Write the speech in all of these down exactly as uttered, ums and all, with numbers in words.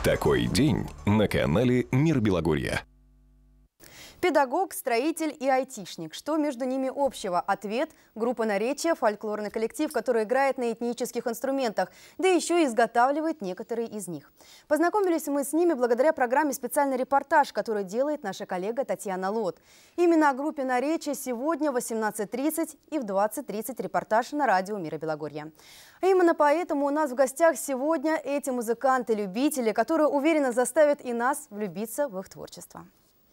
Такой день на канале «Мир Белогорья». Педагог, строитель и айтишник. Что между ними общего? Ответ – группа «Наречия», фольклорный коллектив, который играет на этнических инструментах, да еще и изготавливает некоторые из них. Познакомились мы с ними благодаря программе «Специальный репортаж», который делает наша коллега Татьяна Лот. Именно о группе «Наречия» сегодня в восемнадцать тридцать и в двадцать тридцать репортаж на радио «Мира Белогорья». А именно поэтому у нас в гостях сегодня эти музыканты-любители, которые уверенно заставят и нас влюбиться в их творчество.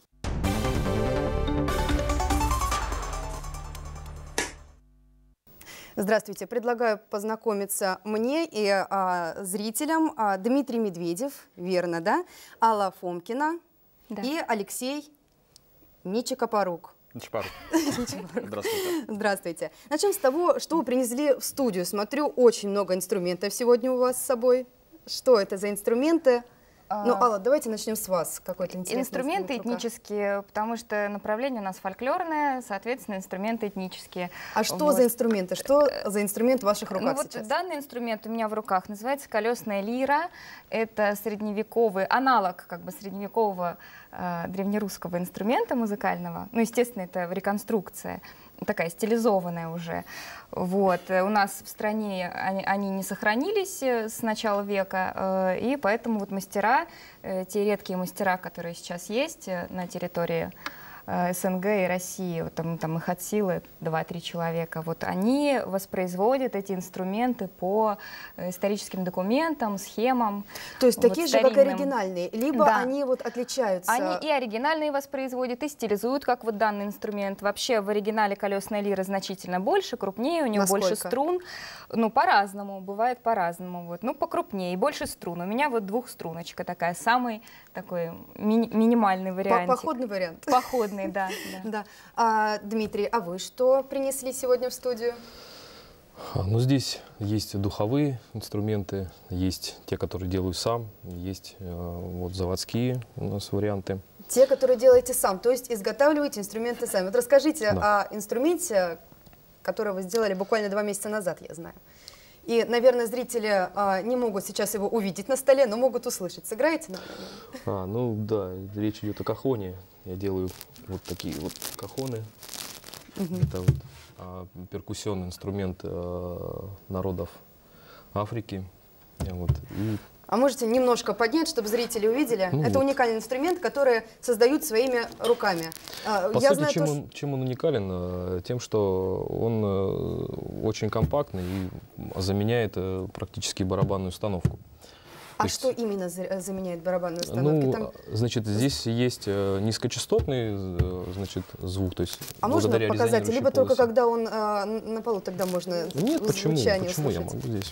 Здравствуйте. Предлагаю познакомиться мне и а, зрителям. А, Дмитрий Медведев, верно, да? Алла Фомкина, да. И Алексей Ничикопорук. Ничипорук. Здравствуйте. Здравствуйте. Начнем с того, что вы принесли в студию. Смотрю, очень много инструментов сегодня у вас с собой. Что это за инструменты? Ну, Алла, давайте начнем с вас. Какой-то интересный инструменты этнические, потому что направление у нас фольклорное, соответственно, инструменты этнические. А что вот за инструменты? Что за инструмент в ваших руках ну, сейчас? Вот данный инструмент у меня в руках называется колесная лира. Это средневековый аналог как бы средневекового э, древнерусского инструмента музыкального. Ну, естественно, это реконструкция, такая стилизованная уже. Вот. У нас в стране они, они не сохранились с начала века, э, и поэтому вот мастера, э, те редкие мастера, которые сейчас есть на территории э, СНГ и России, вот там, там их от силы два-три человека, вот они воспроизводят эти инструменты по историческим документам, схемам. То есть вот, такие же, старинным. как оригинальные, либо да. они вот отличаются? Они и оригинальные воспроизводят, и стилизуют, как вот данный инструмент. Вообще в оригинале колесная лира значительно больше, крупнее, у него Насколько? больше струн. Ну, по-разному, бывает по-разному. Вот. Ну, покрупнее и больше струн. У меня вот двухструночка такая, самый такой ми минимальный вариант. Походный вариант. Походный, да. да. да. А, Дмитрий, а вы что принесли сегодня в студию? Ну, здесь есть духовые инструменты, есть те, которые делаю сам, есть э, вот заводские у нас варианты. Те, которые делаете сам, то есть изготавливаете инструменты сами. Вот расскажите да. о инструменте, который вы сделали буквально два месяца назад, я знаю. И, наверное, зрители а, не могут сейчас его увидеть на столе, но могут услышать. Сыграете нам? А, ну да, речь идет о кахоне. Я делаю вот такие вот кахоны. Угу. Это вот а, перкуссионный инструмент а, народов Африки. Вот. И а можете немножко поднять, чтобы зрители увидели? Ну, это вот. уникальный инструмент, который создают своими руками. По Я сути, знаю, чем, то, он, чем он уникален? Тем, что он очень компактный и заменяет практически барабанную установку. А То что есть, именно заменяет барабанную установку? Ну, Там... значит, здесь есть низкочастотный, значит, звук, то есть а можно показать? Либо только полосы. когда он а, на полу, тогда можно Нет, почему? звучание Почему услышать. я могу здесь?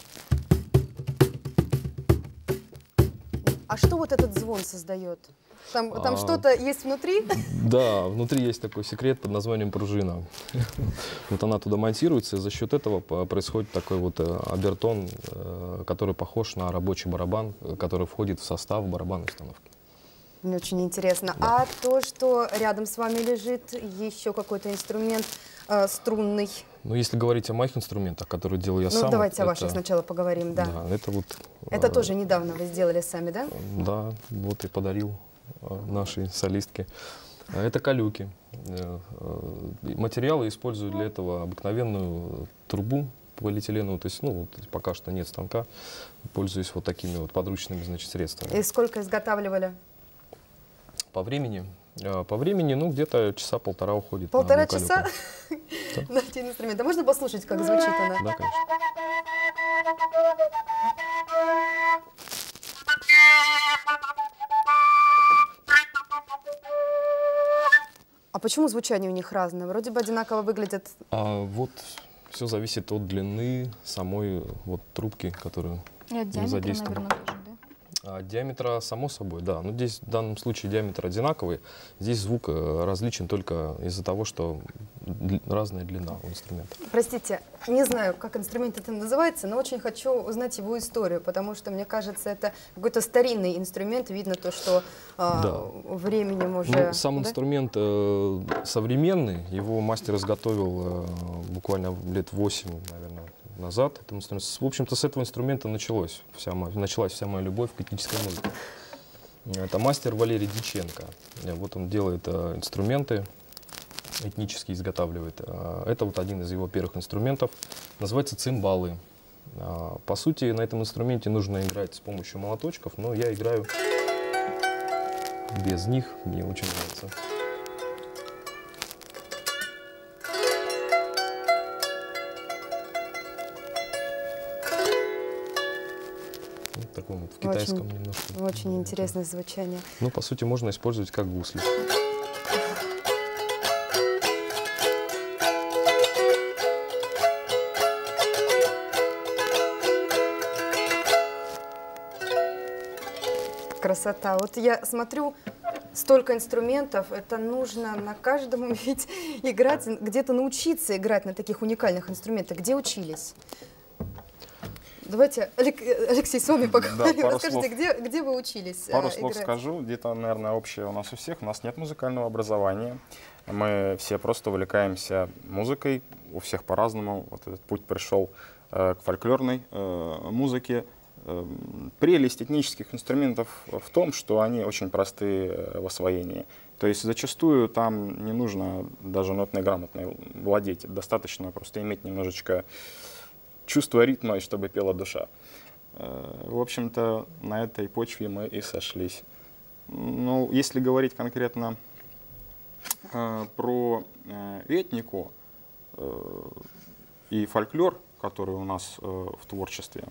А что вот этот звон создает? Там, там а, что-то есть внутри? Да, внутри есть такой секрет под названием пружина. Вот она туда монтируется, и за счет этого происходит такой вот обертон, который похож на рабочий барабан, который входит в состав барабанной установки. Мне очень интересно. Да. А то, что рядом с вами лежит, еще какой-то инструмент э, струнный? Ну, если говорить о моих инструментах, которые делаю я ну, сам. Ну, давайте это, о ваших сначала поговорим, да. Да, это вот... Это э, тоже недавно вы сделали сами, да? Да, вот и подарил э, нашей солистке. Это калюки. Э, э, материалы использую для этого обыкновенную трубу полиэтиленовую, то есть, ну, вот, пока что нет станка, пользуюсь вот такими вот подручными, значит, средствами. И сколько изготавливали? По времени? По времени, ну, где-то часа полтора уходит. Полтора на часа на один инструмент. А можно послушать, как звучит она? Да, конечно. А почему звучание у них разное? Вроде бы одинаково выглядят. А вот все зависит от длины самой вот трубки, которую мы задействуем. А диаметра, само собой, да. Но здесь в данном случае диаметр одинаковый. Здесь звук различен только из-за того, что разная длина у инструмента. Простите, не знаю, как инструмент это называется, но очень хочу узнать его историю, потому что, мне кажется, это какой-то старинный инструмент. Видно то, что а, да. временем уже... Ну, сам да? инструмент э, современный. Его мастер изготовил э, буквально лет восемь, наверное, назад. Это инструмент. В общем-то, с этого инструмента началось вся моя, началась вся моя любовь к этнической музыке. Это мастер Валерий Дьяченко. Вот он делает э, инструменты, этнически изготавливает. Это вот один из его первых инструментов. Называется цимбалы. По сути, на этом инструменте нужно играть с помощью молоточков, но я играю без них. Мне очень нравится. Вот такой вот в китайском очень, немножко. Очень интересное звучание. Ну, по сути, можно использовать как гусли. Красота. Вот я смотрю, столько инструментов, это нужно на каждом ведь играть, где-то научиться играть на таких уникальных инструментах. Где учились? Давайте, Алексей, с вами поговорим. Да, Расскажите, где, где вы учились Пару э, слов играть? скажу, где-то, наверное, общее у нас у всех. У нас нет музыкального образования. Мы все просто увлекаемся музыкой, у всех по-разному. Вот этот путь пришел э, к фольклорной э, музыке. Прелесть этнических инструментов в том, что они очень простые в освоении. То есть зачастую там не нужно даже нотной грамотной владеть. Достаточно просто иметь немножечко чувство ритма, чтобы пела душа. В общем-то, на этой почве мы и сошлись. Ну, если говорить конкретно э, про э, этнику э, и фольклор, который у нас э, в творчестве,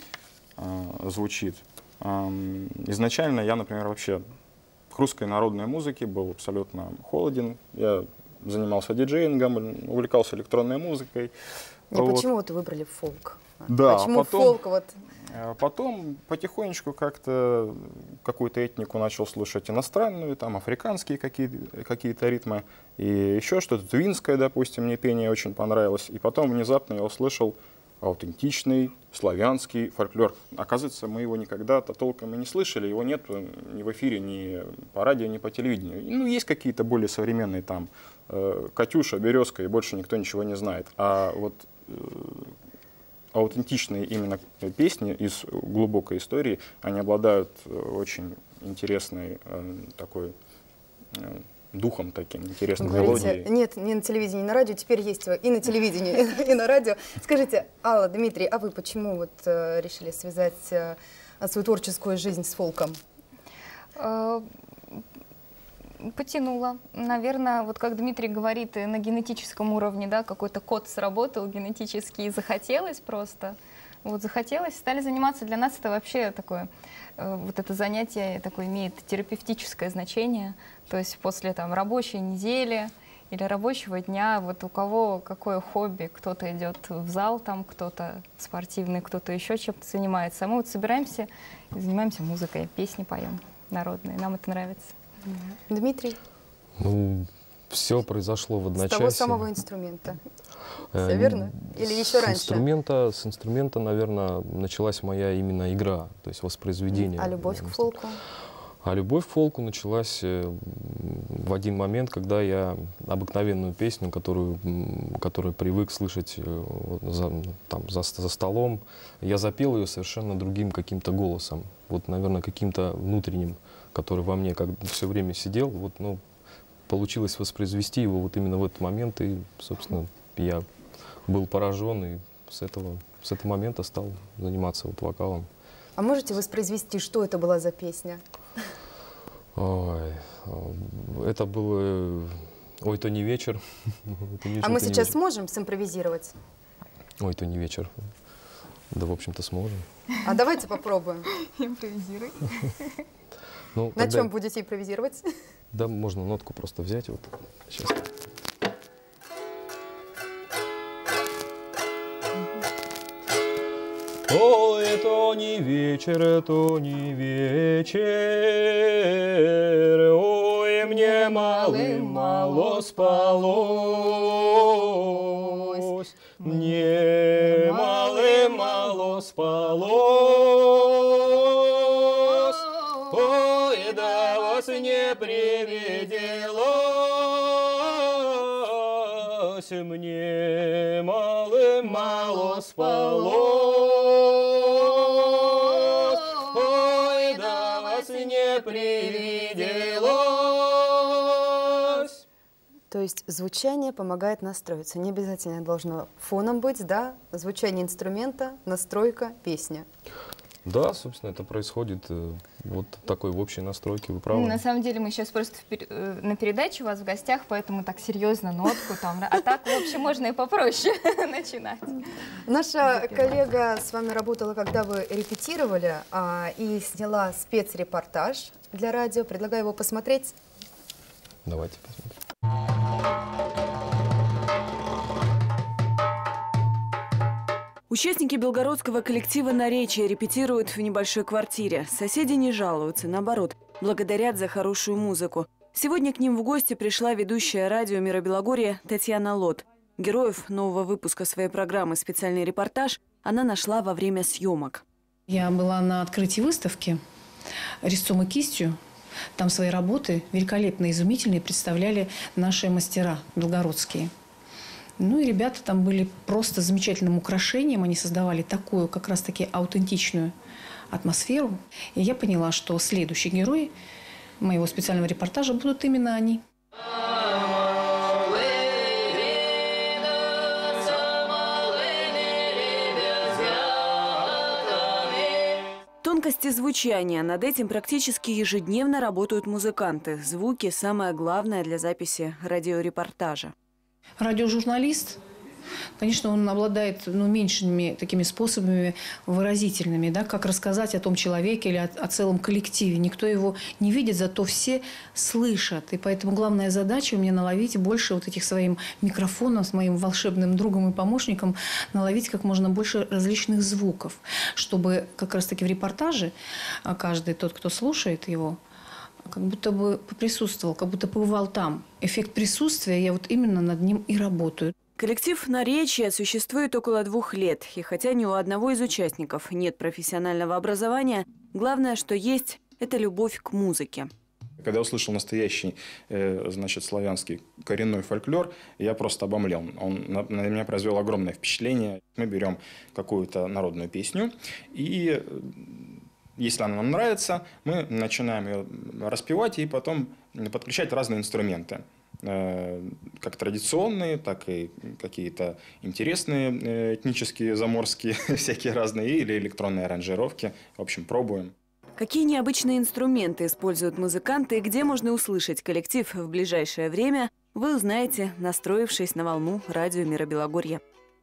звучит. Изначально я, например, вообще к русской народной музыке был абсолютно холоден. Я занимался диджеингом, увлекался электронной музыкой. Не, вот. Почему вот выбрали фолк? Да, почему потом, фолк? Вот? Потом потихонечку как-то какую-то этнику начал слушать иностранную, там африканские какие-то какие-то ритмы и еще что-то, твинское, допустим, мне пение очень понравилось. И потом внезапно я услышал аутентичный славянский фольклор. Оказывается, мы его никогда-то толком и не слышали, его нет ни в эфире, ни по радио, ни по телевидению. Ну, есть какие-то более современные там э, Катюша, Березка, и больше никто ничего не знает. А вот э, аутентичные именно песни из глубокой истории, они обладают очень интересной э, такой э, духом таким, интересной мелодией. Нет, не на телевидении, не на радио, теперь есть и на телевидении, и на радио. Скажите, Алла, Дмитрий, а вы почему вот э, решили связать э, свою творческую жизнь с фолком? Потянула. Наверное, вот как Дмитрий говорит, на генетическом уровне, да, какой-то код сработал генетически, и захотелось просто. Вот захотелось, стали заниматься. Для нас это вообще такое, э, вот это занятие такое имеет терапевтическое значение. То есть после там рабочей недели или рабочего дня, вот у кого какое хобби, кто-то идет в зал, там кто-то спортивный, кто-то еще чем-то занимается. А мы вот собираемся и занимаемся музыкой, песни поем народные, нам это нравится. Дмитрий? Ну, все произошло в одночасье. С того самого инструмента. Все верно? Или еще раньше? Инструмента, с инструмента, наверное, началась моя именно игра, то есть воспроизведение. А любовь к фолку? А любовь к фолку началась в один момент, когда я обыкновенную песню, которую, которую привык слышать за, там, за, за столом, я запел ее совершенно другим каким-то голосом, вот, наверное, каким-то внутренним, который во мне как все время сидел. Вот, ну, получилось воспроизвести его вот именно в этот момент, и, собственно, я был поражен, и с этого, с этого момента стал заниматься вот вокалом. А можете воспроизвести, что это была за песня? Ой, это было «Ой, то не вечер». А мы сейчас сможем симпровизировать? «Ой, то не вечер». Да, в общем-то, сможем. А давайте попробуем. Импровизируй. Ну, на тогда... чем будете импровизировать? Да, можно нотку просто взять. Вот. Сейчас. О, это не вечер, это не вечер, ой, мне малым мало спалось, мне малым мало спалось, ой, да вас не привиделось, мне малым мало спало, спало, ой, да вас не привиделось. То есть звучание помогает настроиться. Не обязательно должно фоном быть, да? Звучание инструмента, настройка, песня. Да, собственно, это происходит э, вот такой в общей настройке, вы правы. На самом деле мы сейчас просто в пер... на передаче у вас в гостях, поэтому так серьезно нотку там, а так, в общем, можно и попроще начинать. Наша коллега с вами работала, когда вы репетировали, а, и сняла спецрепортаж для радио. Предлагаю его посмотреть. Давайте посмотрим. Участники белгородского коллектива «Наречие» репетируют в небольшой квартире. Соседи не жалуются, наоборот, благодарят за хорошую музыку. Сегодня к ним в гости пришла ведущая радио «Мира Белогорья» Татьяна Лот. Героев нового выпуска своей программы «Специальный репортаж» она нашла во время съемок. Я была на открытии выставки «Резцом и кистью». Там свои работы великолепно, изумительные представляли наши мастера белгородские. Ну и ребята там были просто замечательным украшением. Они создавали такую как раз-таки аутентичную атмосферу. И я поняла, что следующий герой моего специального репортажа будут именно они. Тонкости звучания. Над этим практически ежедневно работают музыканты. Звуки – самое главное для записи радиорепортажа. Радиожурналист, конечно, он обладает ну, меньшими такими способами выразительными, да, как рассказать о том человеке или о, о целом коллективе. Никто его не видит, зато все слышат. И поэтому главная задача у меня наловить больше вот этих своим микрофоном, с моим волшебным другом и помощником, наловить как можно больше различных звуков, чтобы как раз-таки в репортаже каждый тот, кто слушает его, как будто бы присутствовал, как будто побывал там. Эффект присутствия, я вот именно над ним и работаю. Коллектив «Наречие» существует около двух лет. И хотя ни у одного из участников нет профессионального образования, главное, что есть – это любовь к музыке. Когда услышал настоящий, э, значит, славянский коренной фольклор, я просто обомлел. Он на, на меня произвел огромное впечатление. Мы берем какую-то народную песню и... Если она нам нравится, мы начинаем ее распевать и потом подключать разные инструменты. Как традиционные, так и какие-то интересные, этнические, заморские, всякие разные, или электронные аранжировки. В общем, пробуем. Какие необычные инструменты используют музыканты и где можно услышать коллектив в ближайшее время, вы узнаете, настроившись на волну радио «Мира Белогорья».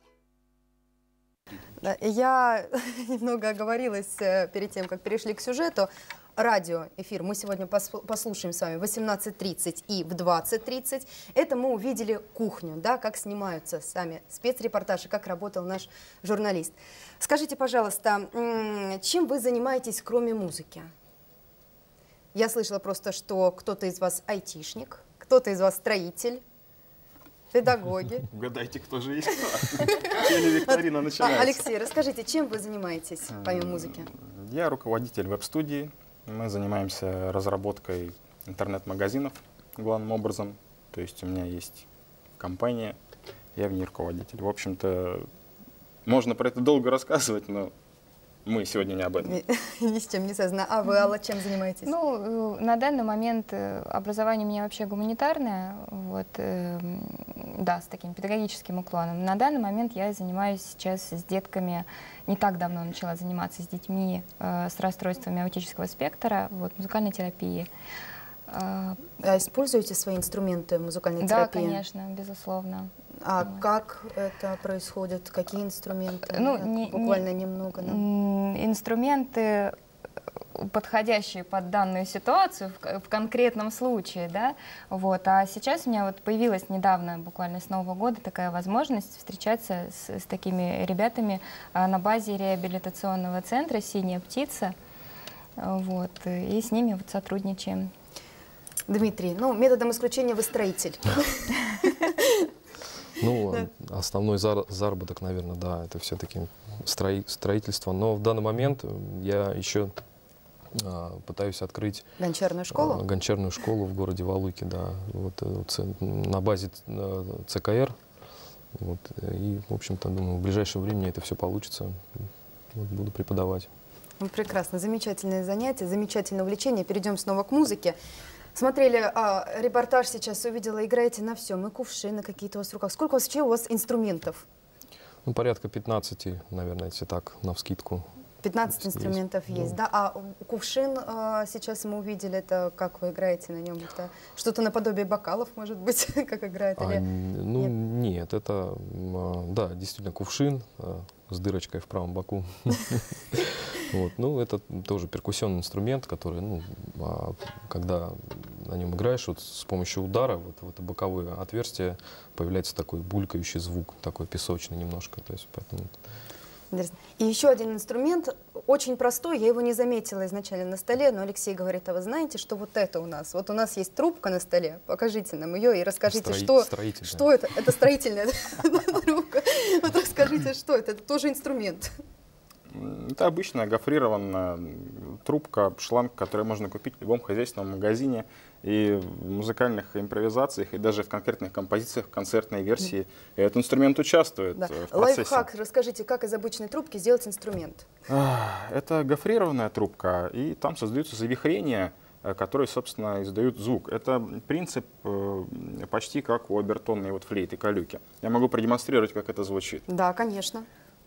Я немного оговорилась перед тем, как перешли к сюжету. Радиоэфир мы сегодня послушаем с вами в восемнадцать тридцать и в двадцать тридцать. Это мы увидели кухню, да, как снимаются сами спецрепортажи, как работал наш журналист. Скажите, пожалуйста, чем вы занимаетесь, кроме музыки? Я слышала просто, что кто-то из вас айтишник, кто-то из вас строитель, педагоги. Угадайте, кто же есть кто. Телевикторина начинается. Алексей, расскажите, чем вы занимаетесь, помимо музыки? Я руководитель веб-студии. Мы занимаемся разработкой интернет-магазинов главным образом. То есть у меня есть компания, я в ней руководитель. В общем-то, можно про это долго рассказывать, но мы сегодня не об этом. Ни с чем не связано. А вы, Алла, чем занимаетесь? Ну, на данный момент образование у меня вообще гуманитарное, вот, э, да, с таким педагогическим уклоном. На данный момент я занимаюсь сейчас с детками, не так давно начала заниматься с детьми э, с расстройствами аутического спектра, вот, музыкальной терапии. А используете свои инструменты музыкальной да, терапии? Да, конечно, безусловно. А вот. Как это происходит? Какие инструменты? Ну, это не, буквально не, немного. Да? Инструменты, подходящие под данную ситуацию в, в конкретном случае, да, вот. А сейчас у меня вот появилась недавно, буквально с Нового года, такая возможность встречаться с, с такими ребятами а, на базе реабилитационного центра «Синяя птица», вот, и с ними вот сотрудничаем. Дмитрий, ну, методом исключения вы строитель. Ну, основной заработок, наверное, да, это все-таки строительство. Но в данный момент я еще а, пытаюсь открыть гончарную школу? А, гончарную школу в городе Валуйки, да, вот, на базе ЦКР. Вот. И, в общем-то, думаю, в ближайшее время это все получится. Вот, буду преподавать. Ну, прекрасно, замечательное занятие, замечательное увлечение. Перейдем снова к музыке. Смотрели а, репортаж сейчас, увидела, играете на всем, и кувшины какие-то у вас в руках. Сколько вообще у вас инструментов? Ну, порядка пятнадцати, наверное, если так, навскидку. пятнадцать инструментов есть, есть, да? А кувшин а, сейчас мы увидели, это как вы играете на нем? Это что-то наподобие бокалов, может быть, как играет? А, или... ну, нет? нет, это, да, действительно кувшин с дырочкой в правом боку. Вот. Ну, это тоже перкуссионный инструмент, который, ну, когда на нем играешь, вот с помощью удара вот в это боковое отверстие появляется такой булькающий звук, такой песочный немножко. То есть, поэтому... И еще один инструмент, очень простой, я его не заметила изначально на столе, но Алексей говорит, а вы знаете, что вот это у нас? Вот у нас есть трубка на столе, покажите нам ее и расскажите, Строи... что, что это. Это строительная трубка. Вот расскажите, что это, это тоже инструмент. Это обычная гофрированная трубка, шланг, который можно купить в любом хозяйственном магазине. И в музыкальных импровизациях, и даже в конкретных композициях, в концертной версии mm. этот инструмент участвует да. в процессе. Лайфхак, расскажите, как из обычной трубки сделать инструмент? Это гофрированная трубка, и там создаются завихрения, которые, собственно, издают звук. Это принцип почти как у обертонной вот флейты калюки. Я могу продемонстрировать, как это звучит. Да, конечно.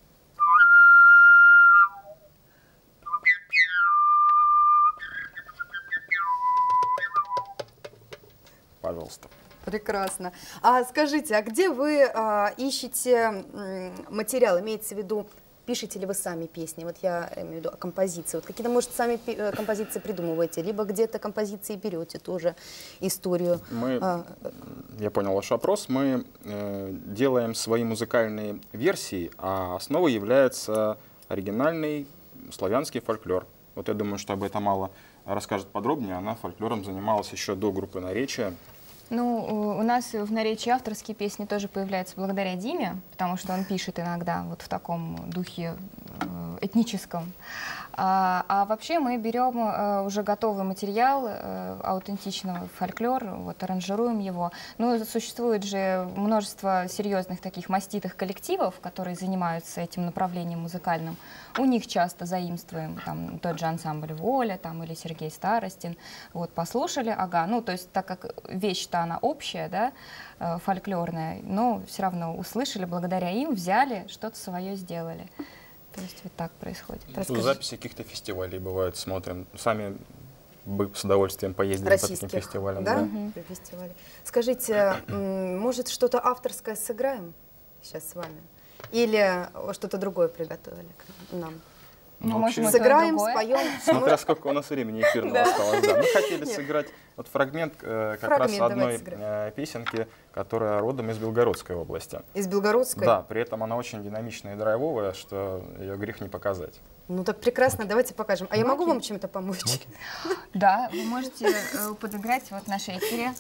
Пожалуйста. Прекрасно. А скажите, а где вы а, ищете материал? Имеется в виду, пишете ли вы сами песни? Вот я имею в виду композиции. Вот какие-то, может, сами композиции придумываете, либо где-то композиции берете тоже историю. Мы, а, я понял ваш вопрос. Мы э, делаем свои музыкальные версии, а основой является оригинальный славянский фольклор. Вот я думаю, что об этом мало расскажет подробнее. Она фольклором занималась еще до группы «Наречия». Ну, у нас в «Наречии» авторские песни тоже появляются благодаря Диме, потому что он пишет иногда вот в таком духе этническом. А, а вообще мы берем а, уже готовый материал, а, аутентичного фольклор, вот, аранжируем его. Ну, существует же множество серьезных таких маститых коллективов, которые занимаются этим направлением музыкальным. У них часто заимствуем там, тот же ансамбль «Воля» там, или Сергей Старостин. Вот, послушали, ага, ну, то есть так как вещь-то она общая, да, фольклорная, но все равно услышали, благодаря им взяли, что-то свое сделали. То есть вот так происходит. Ну, записи каких-то фестивалей бывают, смотрим. Сами бы с удовольствием поездили по таким фестивалям. Да? Да? Угу. Фестивали. Скажите, может, что-то авторское сыграем сейчас с вами? Или что-то другое приготовили к нам? Ну, вообще, сыграем, споем. Смотря сколько у нас времени эфирного осталось. Да. Мы хотели сыграть вот фрагмент э, как фрагмент раз одной э, песенки, которая родом из Белгородской области. Из Белгородской? Да, при этом она очень динамичная и драйвовая, что ее грех не показать. Ну так прекрасно, давайте покажем. А я могу вам чем-то помочь? Да, вы можете подыграть вот на шейкере.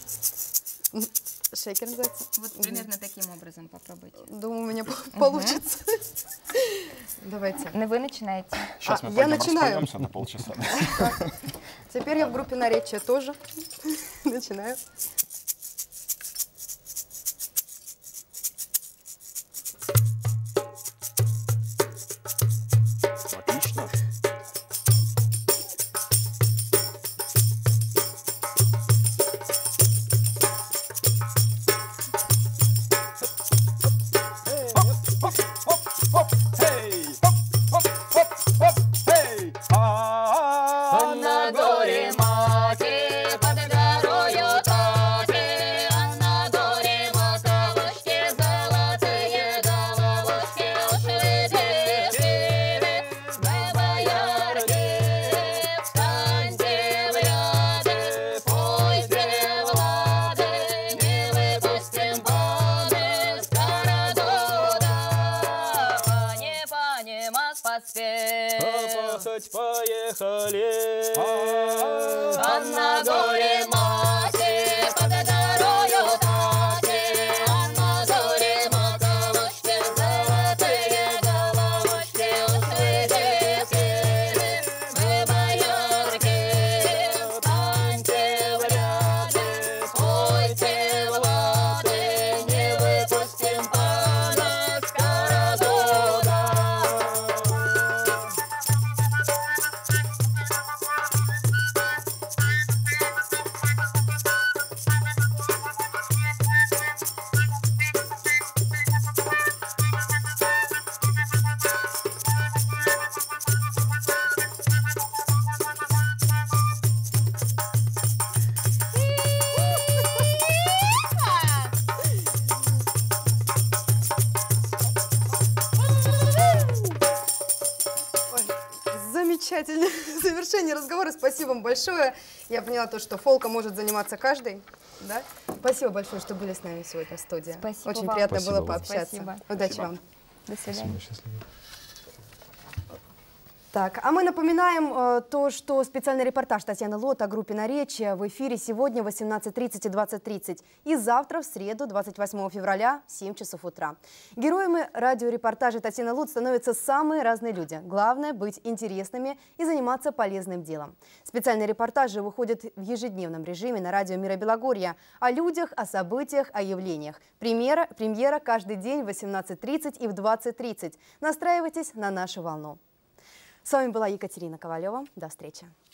Шейкер называется? Вот примерно таким образом попробуйте. Думаю, у меня получится. Давайте. Ну, вы начинаете. Сейчас мы пойдем распоемся на полчаса. Теперь я в группе «Наречия» тоже. Начинаю. Отлично. Поехали. А на горе мати, под горою тати, а на горе маковочки, золотые головочки, усреди сили, мы боярки, таньте в ряды, спойте в лады, не выпустим пары. Замечательное завершение разговора. Спасибо вам большое. Я поняла то, что фолком может заниматься каждый. Да? Спасибо большое, что были с нами сегодня в студии. Спасибо Очень вам. приятно Спасибо было вам. пообщаться. Спасибо. Удачи Спасибо. вам. До свидания. Спасибо, счастливо. Так, а мы напоминаем э, то, что специальный репортаж Татьяны Лот о группе «Наречие» в эфире сегодня в восемнадцать тридцать и двадцать тридцать и завтра в среду, двадцать восьмого февраля, в семь часов утра. Героями радиорепортажа Татьяны Лот становятся самые разные люди. Главное – быть интересными и заниматься полезным делом. Специальные репортажи выходят в ежедневном режиме на радио «Мира Белогорья» о людях, о событиях, о явлениях. Премьера, премьера каждый день в восемнадцать тридцать и в двадцать тридцать. Настраивайтесь на нашу волну. С вами была Екатерина Ковалева. До встречи.